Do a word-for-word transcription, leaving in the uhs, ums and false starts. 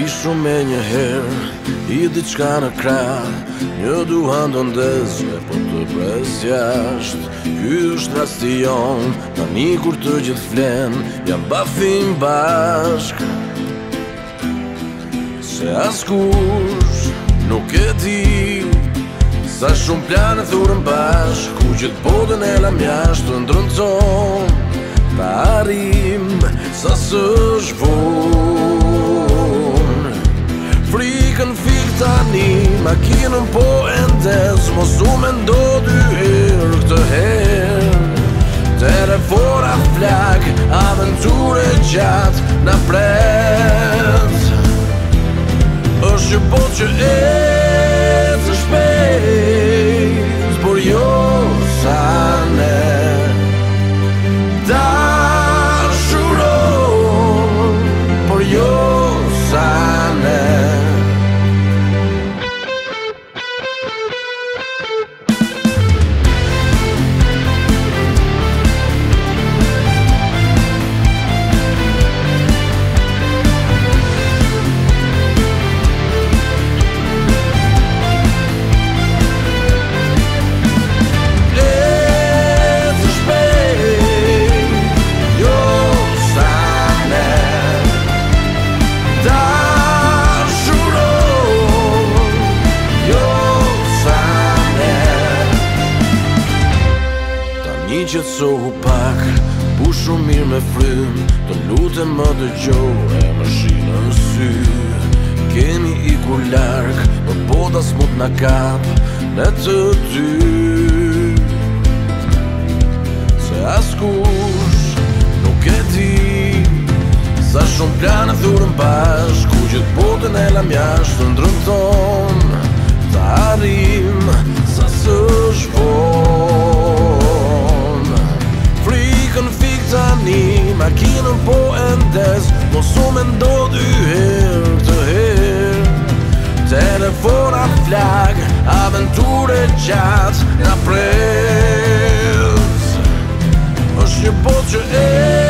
Kishu me një herë, i diçka në krah, një duhan do ndezme, po të pres jasht. Ky është rasti jon, tani kur të gjithë flen, jam bafim bashk. Se askush nuk e di, sa shumë plane thurën bashk, ku gjithë botën e lam jashtë të ndrëndon, ta arim sa së shvon. Frikën fik tani, makinën po e ndez, mos u mendo dy herë këtë herë. Telefona flag, aventure gjatë na pret. Është që po që ecë shpejt, por jo sa ne dashuron, por jo sa ne. Një qetësohu pak, pushu mirë me frym, të lutem më dëgjoj e më shinë në sy. Kemi ikur larg, por bota s'mund na kap ne të dy. Se askush nuk e di, sa shumë plane thurën bashk, ku gjithë botën e lam jashtë të ndrëmton, ta arim sa së shvon. Tani, makinën po e ndez, mos u mendo dy herë këtë herë. Telefona flag, aventure gjatë na pret. Është një botë që e